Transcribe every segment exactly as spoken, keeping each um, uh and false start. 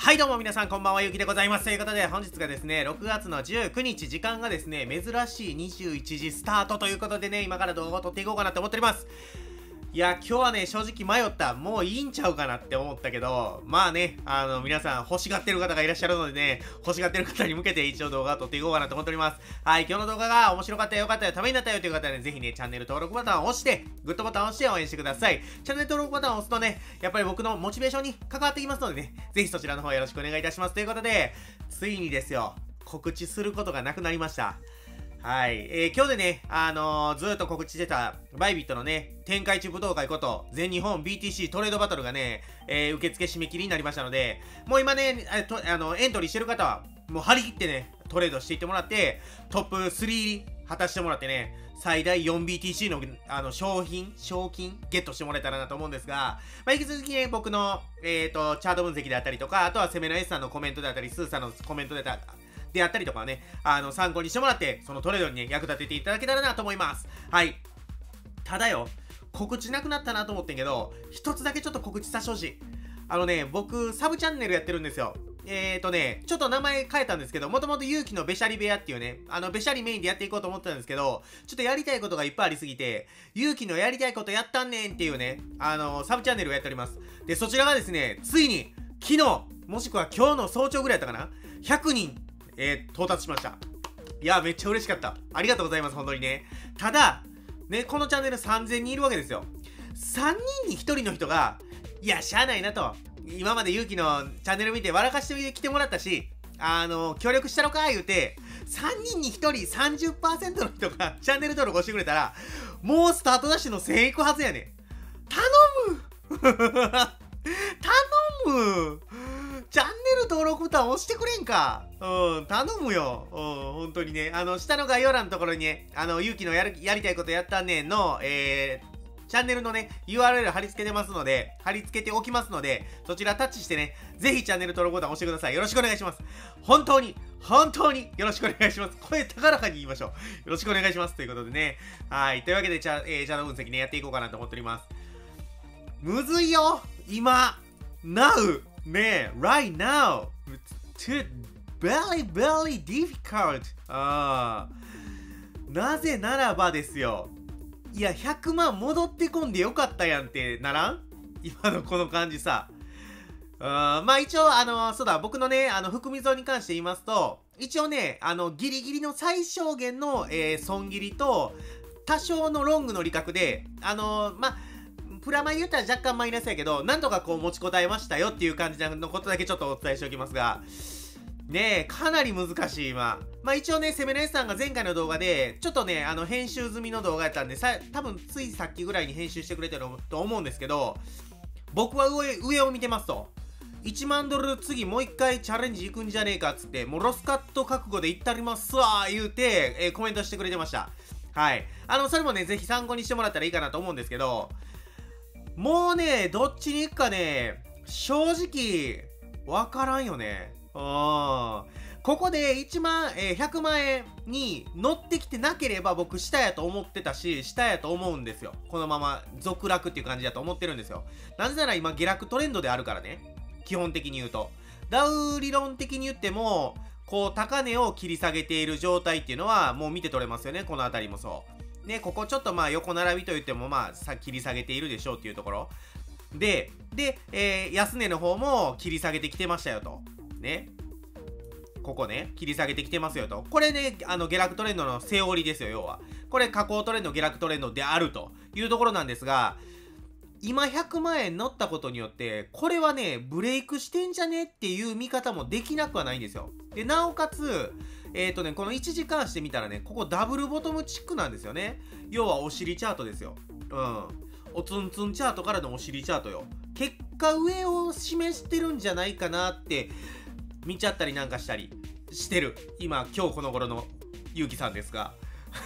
はいどうも皆さんこんばんは、ゆうきでございます。ということで本日がですね、ろくがつのじゅうくにち、時間がですね、珍しいにじゅういちじスタートということでね、今から動画を撮っていこうかなと思っております。いや、今日はね、正直迷った。もういいんちゃうかなって思ったけど、まあね、あの、皆さん欲しがってる方がいらっしゃるのでね、欲しがってる方に向けて一応動画を撮っていこうかなと思っております。はい、今日の動画が面白かったよ、よかったよ、ためになったよという方はね、ぜひね、チャンネル登録ボタンを押して、グッドボタンを押して応援してください。チャンネル登録ボタンを押すとね、やっぱり僕のモチベーションに関わってきますのでね、ぜひそちらの方よろしくお願いいたします。ということで、ついにですよ、告知することがなくなりました。はい。えー、今日でね、あのー、ずーっと告知してた、バイビットのね、天下一武道会こと、全日本 ビーティーシー トレードバトルがね、えー、受付締め切りになりましたので、もう今ね、えとあの、エントリーしてる方は、もう張り切ってね、トレードしていってもらって、トップスリー入り果たしてもらってね、最大 よんビーティーシー の、あの、商品、賞金、ゲットしてもらえたらなと思うんですが、まあ、引き続きね、僕の、えっと、チャート分析であったりとか、あとはセメナ S さんのコメントであったり、スーさんのコメントであったり、であったりとかね、あの、参考にしてもらって、そのトレードにね、役立てていただけたらなと思います。はい。ただよ、告知なくなったなと思ってんけど、一つだけちょっと告知させてほしい。あのね、僕、サブチャンネルやってるんですよ。えーとね、ちょっと名前変えたんですけど、もともと勇気のべしゃり部屋っていうね、あの、べしゃりメインでやっていこうと思ってたんですけど、ちょっとやりたいことがいっぱいありすぎて、勇気のやりたいことやったんねんっていうね、あの、サブチャンネルをやっております。で、そちらがですね、ついに、昨日、もしくは今日の早朝ぐらいだったかな ?ひゃく 人、えー、到達しました。いや、めっちゃ嬉しかった。ありがとうございます、本当にね。ただ、ね、このチャンネルさんぜんにんいるわけですよ。さんにんにひとりの人が、いや、しゃあないなと。今まで勇気のチャンネル見て笑かしてきてもらったし、あの、協力したのか言うて、さんにんにひとり さんじゅっパーセント の人がチャンネル登録をしてくれたら、もうスタートダッシュのせんいくはずやねん。頼む頼むチャンネル登録ボタン押してくれんか。うん、頼むよ。うん、本当にね。あの、下の概要欄のところにね、あの、ゆうきのやる、やりたいことやったねんの、えー、チャンネルのね、ユーアールエル 貼り付けてますので、貼り付けておきますので、そちらタッチしてね、ぜひチャンネル登録ボタン押してください。よろしくお願いします。本当に、本当によろしくお願いします。声高らかに言いましょう。よろしくお願いします。ということでね。はい。というわけで、チャ,、えー、チャート分析ね、やっていこうかなと思っております。むずいよ今 !Now! ねえ、right now! It's very, very difficult! あーなぜならばですよ。いや、ひゃくまん戻ってこんでよかったやんってならん今のこの感じさ。あまあ一応、あの、そうだ、僕のね、あの、含み損に関して言いますと、一応ね、あの、ギリギリの最小限の、えー、損切りと、多少のロングの利確で、あのまあ、プラマイ言ったら若干マイナスやけど、なんとかこう持ちこたえましたよっていう感じのことだけちょっとお伝えしておきますが、ねえ、かなり難しい今。まあ一応ね、セメネスさんが前回の動画で、ちょっとね、あの、編集済みの動画やったんで、さ、多分ついさっきぐらいに編集してくれてると思うんですけど、僕は上、上を見てますと。いちまんドル次もう一回チャレンジ行くんじゃねえかっつって、もうロスカット覚悟で行ったりますわー言うて、えー、コメントしてくれてました。はい。あの、それもね、ぜひ参考にしてもらったらいいかなと思うんですけど、もうね、どっちに行くかね、正直、わからんよね。うん。ここでいちまん、えー、ひゃくまんえんに乗ってきてなければ僕下やと思ってたし、下やと思うんですよ。このまま続落っていう感じだと思ってるんですよ。なぜなら今下落トレンドであるからね。基本的に言うと。ダウ理論的に言っても、こう高値を切り下げている状態っていうのはもう見て取れますよね。この辺りもそう。ね、ここちょっとまあ横並びと言ってもまあさ切り下げているでしょうっていうところで、で、えー、安値の方も切り下げてきてましたよと。ね。ここね、切り下げてきてますよと。これね、あの下落トレンドのセオリーですよ、要は。これ下降トレンド、下落トレンドであるというところなんですが、今ひゃくまんえん乗ったことによって、これはね、ブレイクしてんじゃねっていう見方もできなくはないんですよ。で、なおかつ、えっとね、このいちじかんしてみたらね、ここダブルボトムチックなんですよね。要はお尻チャートですよ。うん。おつんつんチャートからのお尻チャートよ。結果上を示してるんじゃないかなって見ちゃったりなんかしたりしてる。今、今日この頃のゆうきさんですが。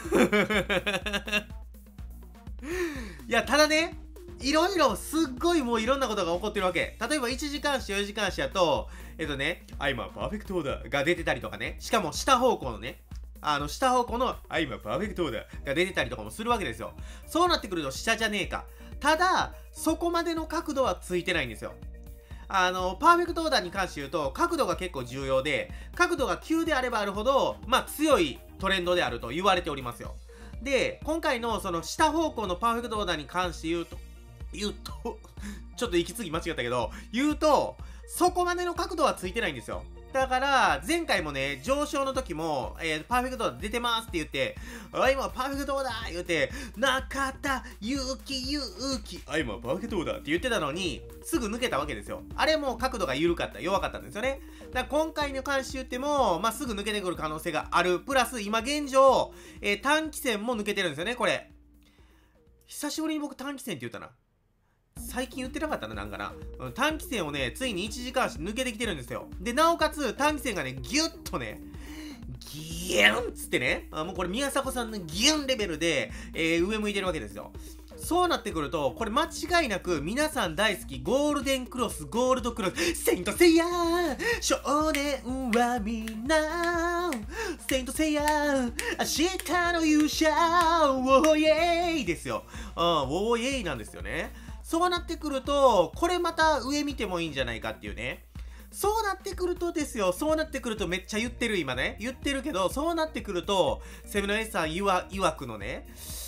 いや、ただね、いろいろすっごいもういろんなことが起こってるわけ。例えばいちじかんしよじかんしやと、えっとね、あ、今パーフェクトオーダーが出てたりとかね。しかも下方向のね、あの下方向の、あ、今パーフェクトオーダーが出てたりとかもするわけですよ。そうなってくると下じゃねえか。ただ、そこまでの角度はついてないんですよ。 あの、パーフェクトオーダーに関して言うと、角度が結構重要で、角度が急であればあるほど、まあ強いトレンドであると言われておりますよ。で、今回のその下方向のパーフェクトオーダーに関して言うと、言うと、ちょっと息継ぎ間違ったけど、言うと、そこまでの角度はついてないんですよ。だから、前回もね、上昇の時も、えー、パーフェクトオーダー出てますって言って、あ、今パーフェクトオーダー言って、中田、勇気、勇気、あ、今パーフェクトオーダーって言ってたのに、すぐ抜けたわけですよ。あれも角度が緩かった、弱かったんですよね。だから今回の関して言っても、まあ、すぐ抜けてくる可能性がある。プラス、今現状、えー、短期線も抜けてるんですよね、これ。久しぶりに僕短期線って言ったな。最近言ってなかったな、なんかな。うん、短期線をね、ついにいちじかん足抜けてきてるんですよ。で、なおかつ、短期線がね、ギュッとね、ギュンっつってね、あ、もうこれ宮迫さんのギュンレベルで、えー、上向いてるわけですよ。そうなってくると、これ間違いなく皆さん大好き、ゴールデンクロス、ゴールドクロス、セイントセイヤー、少年はみんな、セイントセイヤー、明日の勇者、ウォーイエーイですよ。うん、ウォーイエーイなんですよね。そうなってくると、これまた上見てもいいんじゃないかっていうね。そうなってくるとですよ、そうなってくるとめっちゃ言ってる今ね。言ってるけど、そうなってくると、セブンエイさんいわくのね、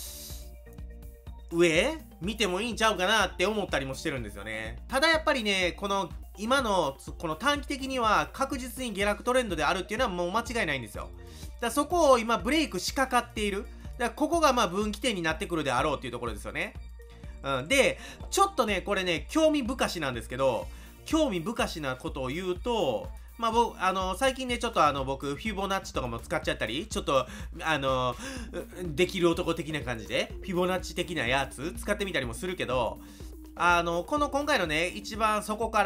上見てもいいんちゃうかなって思ったりもしてるんですよね。ただやっぱりね、この今のこの短期的には確実に下落トレンドであるっていうのはもう間違いないんですよ。だからそこを今ブレイクしかかっている。だからここがまあ分岐点になってくるであろうっていうところですよね。うん、で、ちょっとね、これね、興味深しなんですけど、興味深しなことを言うと、まあ、僕、あの、最近ね、ちょっとあの、僕、フィボナッチとかも使っちゃったり、ちょっと、あの、できる男的な感じで、フィボナッチ的なやつ、使ってみたりもするけど、あの、この今回のね、一番そこから、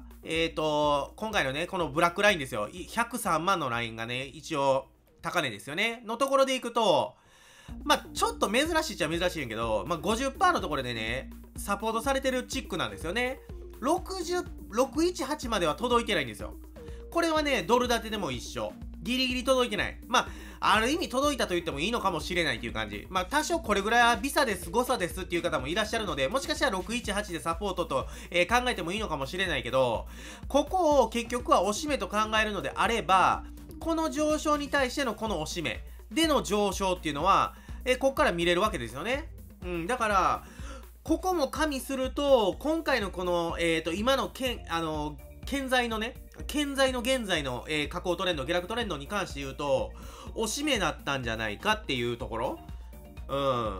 えっと、今回のね、このブラックラインですよ。ひゃくさんまんのラインがね、一応、高値ですよね。のところでいくと、まあ、ちょっと珍しいっちゃ珍しいんやけど、まあ、ごじゅっパーセント のところでね、サポートされてるチックなんですよね。ろくじゅう、ろくじゅうはちまでは届いてないんですよ。これはね、ドル建てでも一緒。ギリギリ届いてない。まあ、ある意味届いたと言ってもいいのかもしれないっていう感じ。まあ、多少これぐらいはビサです、誤差ですっていう方もいらっしゃるので、もしかしたらろくいちはちでサポートと、えー、考えてもいいのかもしれないけど、ここを結局は押し目と考えるのであれば、この上昇に対してのこの押し目での上昇っていうのは、えー、こっから見れるわけですよね。うん、だから、ここも加味すると、今回のこの、えっと、今のけん、あの、現在のね、現在の現在の、えー、下降トレンド、下落トレンドに関して言うと、押し目だったんじゃないかっていうところ。うん。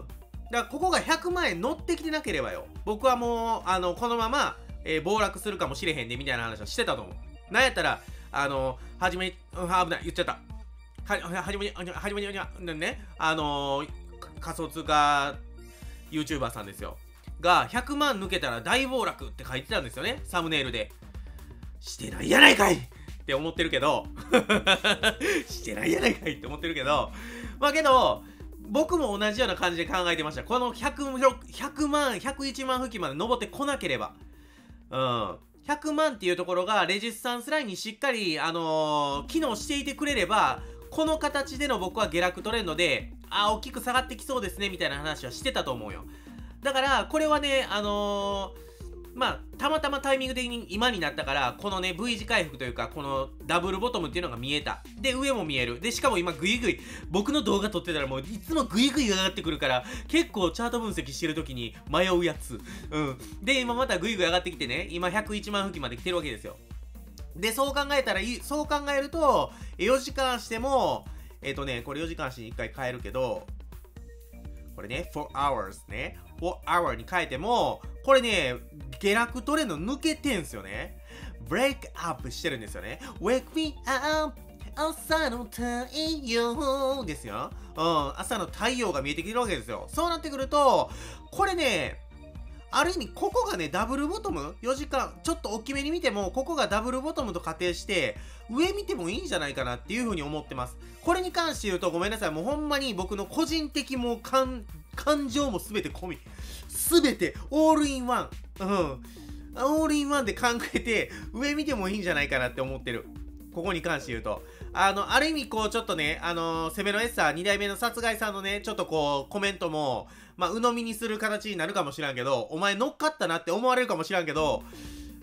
だから、ここがひゃくまん円乗ってきてなければよ、僕はもう、あの、このまま、えー、暴落するかもしれへんで、みたいな話はしてたと思う。なんやったら、あの、はじめ、うん、危ない、言っちゃった。は、はじめに、はじめに、ね、あのー、仮想通貨 YouTuber さんですよ。が、ひゃくまん抜けたら大暴落って書いてたんですよね。サムネイルで。してないやないかいって思ってるけど、してないやないかいって思ってるけど、まあけど、僕も同じような感じで考えてました。このひゃく、ひゃくまん、ひゃくいちまん付近まで登ってこなければ。うん。ひゃくまんっていうところがレジスタンスラインにしっかり、あのー、機能していてくれれば、この形での僕は下落トレンドで、あ、大きく下がってきそうですね、みたいな話はしてたと思うよ。だから、これはね、あのー、まあ、たまたまタイミング的に今になったから、このね、V 字回復というか、このダブルボトムっていうのが見えた。で、上も見える。で、しかも今、グイグイ、僕の動画撮ってたらもう、いつもグイグイ上がってくるから、結構チャート分析してる時に迷うやつ。うん。で、今またグイグイ上がってきてね、今ひゃくいちまん付近まで来てるわけですよ。で、そう考えたらいい、そう考えると、よじかん足でも、えっとね、これよじかん足にいっかい変えるけど、これね、よん hours ね。よん hour に変えても、これね、下落トレンド抜けてんすよね。ブレイクアップしてるんですよね。Wake me up! 朝の太陽ですよ。うん、朝の太陽が見えてきてるわけですよ。そうなってくると、これね、ある意味、ここがね、ダブルボトム ?よ 時間、ちょっと大きめに見ても、ここがダブルボトムと仮定して、上見てもいいんじゃないかなっていうふうに思ってます。これに関して言うと、ごめんなさい。もうほんまに僕の個人的もう感、感情もすべて込み。すべて、オールインワン。うん。オールインワンで考えて、上見てもいいんじゃないかなって思ってる。ここに関して言うと。あの、ある意味こう、ちょっとね、あのー、攻めのエッサーに代目の殺害さんのね、ちょっとこう、コメントも、まあ、鵜呑みにする形になるかもしらんけど、お前乗っかったなって思われるかもしらんけど、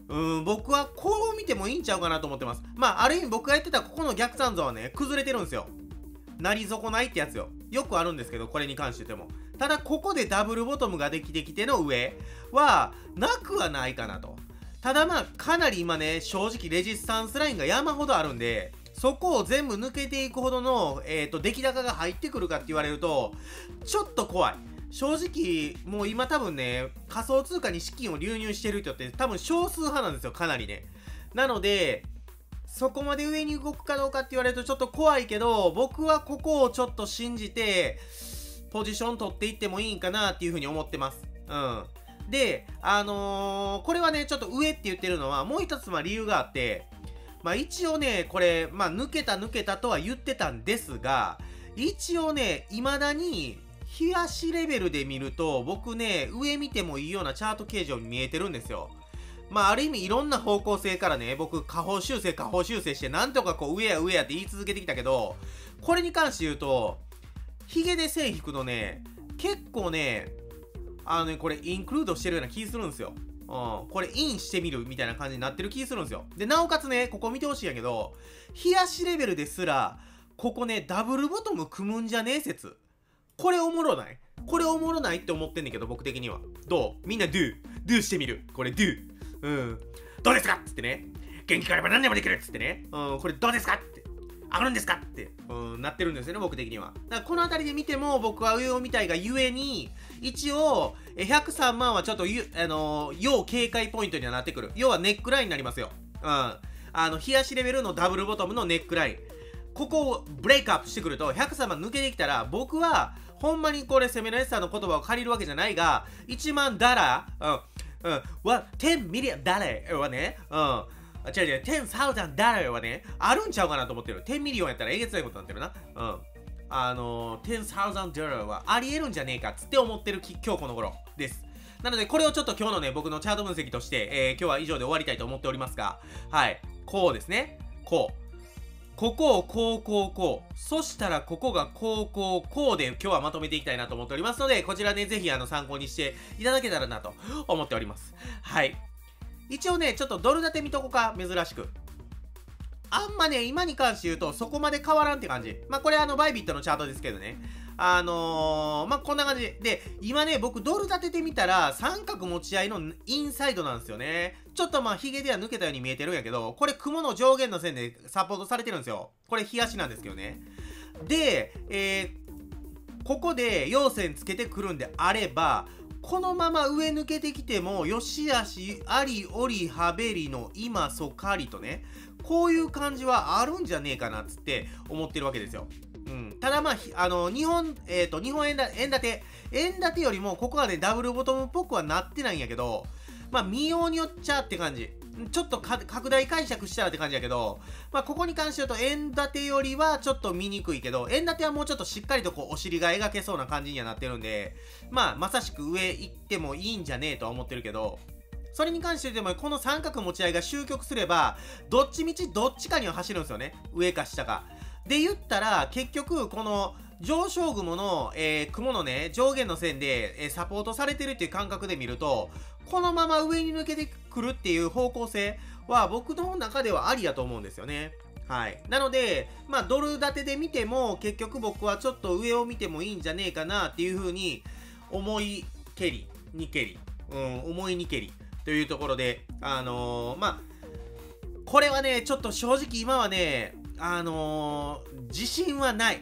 うん、僕はこう見てもいいんちゃうかなと思ってます。まあ、ある意味僕が言ってたここの逆三像はね、崩れてるんですよ。なり損ないってやつよ。よくあるんですけど、これに関して言っても。ただ、ここでダブルボトムができてきての上は、なくはないかなと。ただまあ、かなり今ね、正直レジスタンスラインが山ほどあるんで、そこを全部抜けていくほどの、えっと、出来高が入ってくるかって言われると、ちょっと怖い。正直、もう今多分ね、仮想通貨に資金を流入してる人って多分少数派なんですよ、かなりね。なので、そこまで上に動くかどうかって言われるとちょっと怖いけど、僕はここをちょっと信じて、ポジション取っていってもいいんかなっていうふうに思ってます。うん。で、あのー、これはね、ちょっと上って言ってるのは、もう一つまあ理由があって、まあ一応ね、これ、まあ抜けた抜けたとは言ってたんですが、一応ね、未だに、日足レベルで見ると、僕ね、上見てもいいようなチャート形状に見えてるんですよ。まあある意味いろんな方向性からね、僕下方修正下方修正してなんとかこう上や上やって言い続けてきたけど、これに関して言うと、ヒゲで線引くのね、結構ね、あのね、これインクルードしてるような気するんですよ。うん、これインしてみるみたいな感じになってる気するんですよ。で、なおかつね、ここ見てほしいんやけど、日足レベルですら、ここね、ダブルボトム組むんじゃねえ説。これおもろない？これおもろないって思ってんねんけど、僕的には。どう？みんな do。do してみる。これ do。うん。どうですかっつってね。元気があれば何でもできるっつってね。うん、これどうですかって。上がるんですかって、うん、なってるんですよね、僕的には。だからこの辺りで見ても、僕は上を見たいがゆえに、一応、ひゃくさんまんはちょっと、あのー、要警戒ポイントにはなってくる。要はネックラインになりますよ。うん。あの、日足レベルのダブルボトムのネックライン。ここをブレイクアップしてくると、ひゃくさんまん抜けてきたら、僕は、ほんまにこれ、セミナーエスターの言葉を借りるわけじゃないが、いちまんダラー、うん、うん、は、じゅうミリオンダラーはね、うん、違う違う、じゅうさんぜんダラーはね、あるんちゃうかなと思ってる。じゅうミリオンやったらえげつないことになってるな。うん。あのー、じゅうさんぜんダラーはありえるんじゃねえかっつって思ってる今日この頃です。なので、これをちょっと今日のね、僕のチャート分析として、えー、今日は以上で終わりたいと思っておりますが、はい。こうですね。こう。ここをこうこうこう。そしたらここがこうこうこうで今日はまとめていきたいなと思っておりますので、こちらね、ぜひあの参考にしていただけたらなと思っております。はい。一応ね、ちょっとドル建て見とこか、珍しく。あんまね、今に関して言うと、そこまで変わらんって感じ。まあ、これあの、バイビットのチャートですけどね。あのー、まあ、こんな感じで、今ね、僕、ドル立ててみたら、三角持ち合いのインサイドなんですよね。ちょっとまあ、ヒゲでは抜けたように見えてるんやけど、これ、雲の上限の線でサポートされてるんですよ。これ、日足なんですけどね。で、えー、ここで陽線つけてくるんであれば、このまま上抜けてきても、よしあし、あり、おり、はべりの今、そかりとね、こういう感じはあるんじゃねえかなっつって思ってるわけですよ。うん、ただまあ、あの、日本、えっと、日本円だ、円建て、円建てよりも、ここはね、ダブルボトムっぽくはなってないんやけど、まあ、見ようによっちゃって感じ。ちょっと拡大解釈したらって感じやけど、まあ、ここに関して言うと、円建てよりはちょっと見にくいけど、円建てはもうちょっとしっかりとこう、お尻が描けそうな感じにはなってるんで、まあ、まさしく上行ってもいいんじゃねえとは思ってるけど、それに関して言っても、この三角持ち合いが終局すれば、どっちみちどっちかには走るんですよね。上か下か。で言ったら、結局、この上昇雲の、えー、雲のね、上限の線で、えー、サポートされてるっていう感覚で見ると、このまま上に抜けてくるっていう方向性は、僕の中ではありやと思うんですよね。はい。なので、まあ、ドル建てで見ても、結局僕はちょっと上を見てもいいんじゃねえかなっていう風に、思いけり、にけり、うん、思いにけり。というところで、あのー、まあ、これはね、ちょっと正直今はね、あのー、自信はない。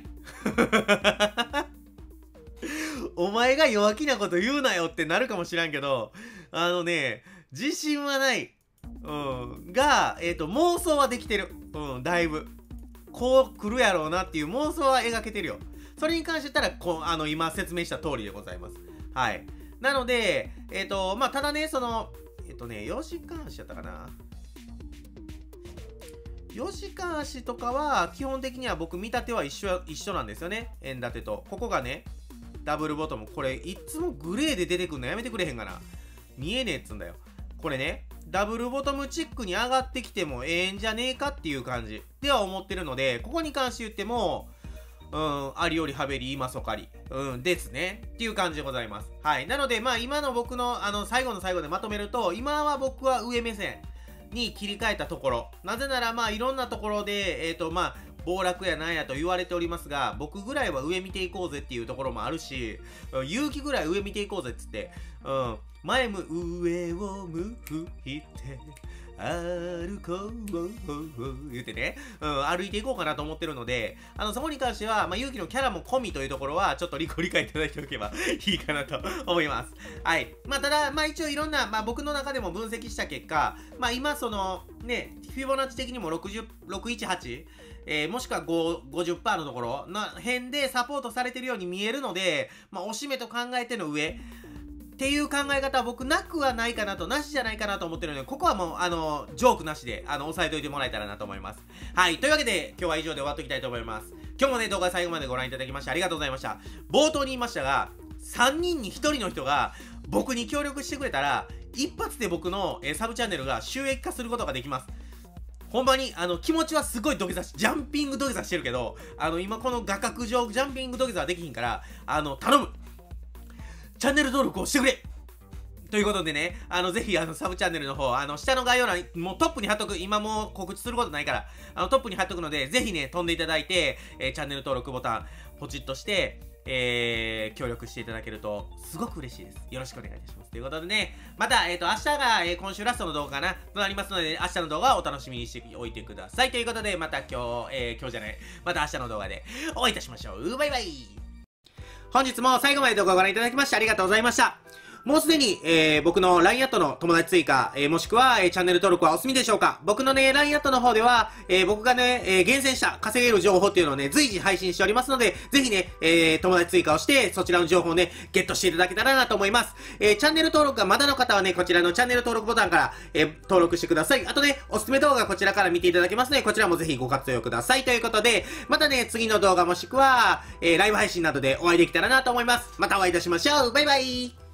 お前が弱気なこと言うなよってなるかもしらんけど、あのね、自信はない。うん。が、えっと、妄想はできてる。うん、だいぶ。こう来るやろうなっていう妄想は描けてるよ。それに関して言ったら、こう、あの、今説明した通りでございます。はい。なので、えっと、まあ、ただね、その、えっとね、よじかん足やったかな。よじかん足とかは、基本的には僕見立ては一緒、一緒なんですよね。円建てと。ここがね、ダブルボトム。これ、いつもグレーで出てくるのやめてくれへんかな。見えねえっつんだよ。これね、ダブルボトムチックに上がってきてもええんじゃねえかっていう感じでは思ってるので、ここに関して言っても、うん、ありよりはべり、今そかり。うん、ですね。っていう感じでございます。はい。なので、まあ今の僕の、あの、最後の最後でまとめると、今は僕は上目線。 に切り替えたところ。なぜなら、まあ、いろんなところで、えっと、まあ、暴落やなんやと言われておりますが、僕ぐらいは上見ていこうぜっていうところもあるし、勇気ぐらい上見ていこうぜっつって、うん、前む、上を向いて、歩こう、言うてね、うん、歩いていこうかなと思ってるので、あの、そこに関しては、まあ、勇気のキャラも込みというところは、ちょっとご理解いただいておけばいいかなと思います。はい。まあ、ただ、まあ、一応いろんな、まあ、僕の中でも分析した結果、まあ、今、その、ね、フィボナッチ的にもろくじゅう、ろくいちはち、えー、もしくはご ごじゅっパーセント のところの辺でサポートされてるように見えるので、まあ、おしめと考えての上っていう考え方は僕なくはないかなと、なしじゃないかなと思ってるので、ここはもう、あの、ジョークなしで、あの、押さえておいてもらえたらなと思います。はい。というわけで、今日は以上で終わっておきたいと思います。今日もね、動画最後までご覧いただきましてありがとうございました。冒頭に言いましたが、さんにんにひとりの人が僕に協力してくれたら、一発で僕の、えー、サブチャンネルが収益化することができます。ほんまに、あの、気持ちはすごい土下座し、ジャンピング土下座してるけど、あの、今この画角上、ジャンピング土下座はできひんから、あの、頼むチャンネル登録をしてくれということでね、あの、ぜひ、あの、サブチャンネルの方、あの、下の概要欄、もうトップに貼っとく、今もう告知することないから、あの、トップに貼っとくので、ぜひね、飛んでいただいて、えー、チャンネル登録ボタン、ポチッとして、えー、協力していただけると、すごく嬉しいです。よろしくお願いいたします。ということでね、また、えっと、明日が、えー、今週ラストの動画かな、となりますので、明日の動画をお楽しみにしておいてください。ということで、また今日、えー、今日じゃない、また明日の動画でお会いいたしましょう。バイバイ。本日も最後まで動画をご覧いただきましてありがとうございました。もうすでに、えー、僕の ライン アットの友達追加、えー、もしくは、えー、チャンネル登録はお済みでしょうか？僕のね、ライン アットの方では、えー、僕がね、えー、厳選した稼げる情報っていうのをね、随時配信しておりますので、ぜひね、えー、友達追加をして、そちらの情報をね、ゲットしていただけたらなと思います。えー、チャンネル登録がまだの方はね、こちらのチャンネル登録ボタンから、えー、登録してください。あとね、おすすめ動画こちらから見ていただけますので、こちらもぜひご活用ください。ということで、またね、次の動画もしくは、えー、ライブ配信などでお会いできたらなと思います。またお会いいたしましょう。バイバイ。